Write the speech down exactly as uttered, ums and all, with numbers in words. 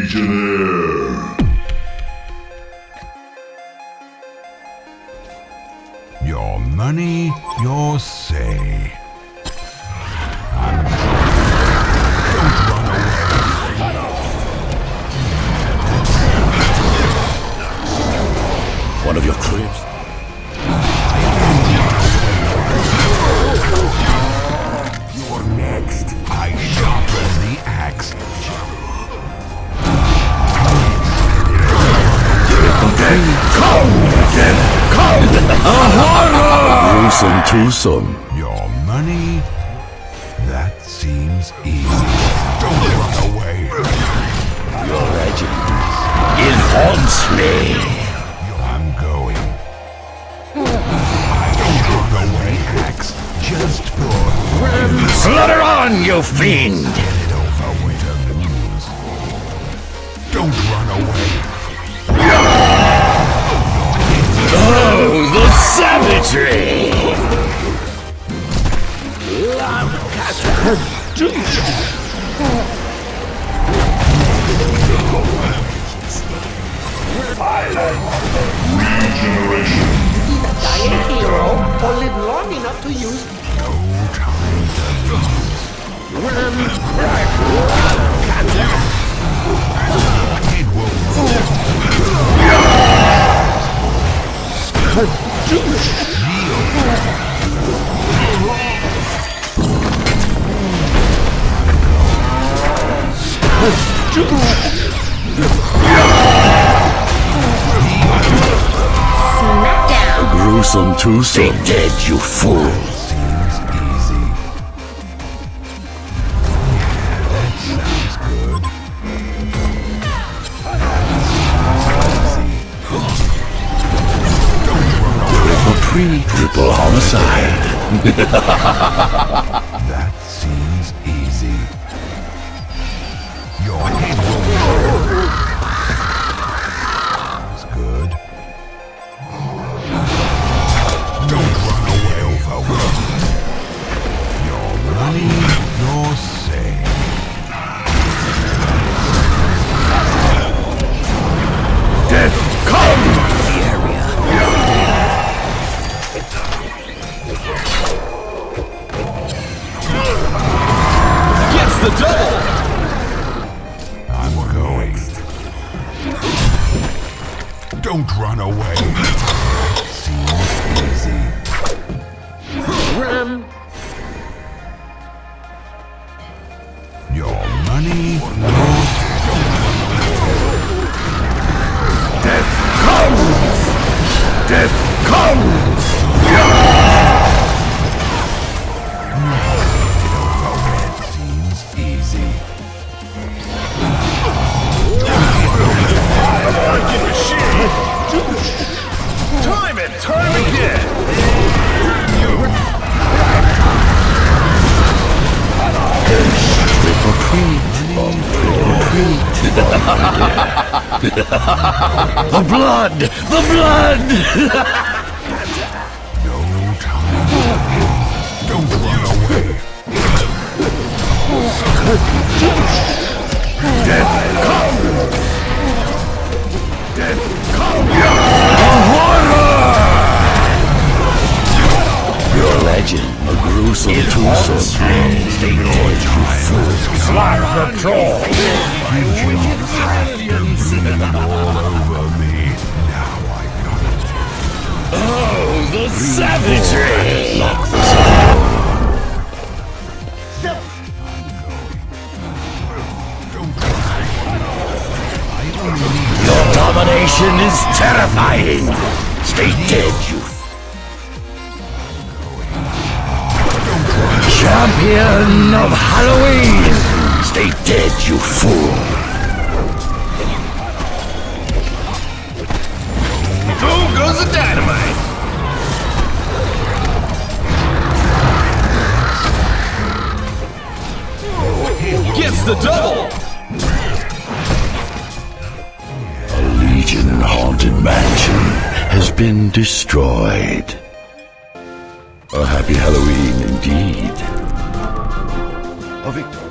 Legionnaire. Your money, your say. Don't run away. One of your cribs? You're next. I sharpen the axe. Come! Come! Gruesome twosome. Your money? That seems easy. Don't run away. Your legend. It haunts me. I'm going. I don't run away, Axe. Just for Slaughter on, you fiend! Get it over with a lose. Don't run away. Oh, the savagery! Regeneration. Die a hero or live long enough to use No time to lose. It will A gruesome twosome. Be dead, you fool! seems easy. That sounds good. Triple pre, triple homicide. That seems easy. Your head will roll. Sounds good. Don't run away over with. Your money, your say. Death, come! The area. Gets the double! I'm going. Don't run away. Seems easy. Ram. Your money, your Death comes! Death comes! seems easy. Time and time again! Triple treat, triple treat. The blood! The blood! No time. Don't run away. Death comes! Death comes! A horror! Your legend, a gruesome twosome. Stay dead, you fool. Slap the troll! All over me. Now I got it. Oh, the savagery! Lock this Your domination is terrifying! Stay dead, you champion of Halloween! Stay dead, you fool! Boom goes the dynamite! Gets the double! A Legion-haunted mansion has been destroyed. A happy Halloween indeed. A victory.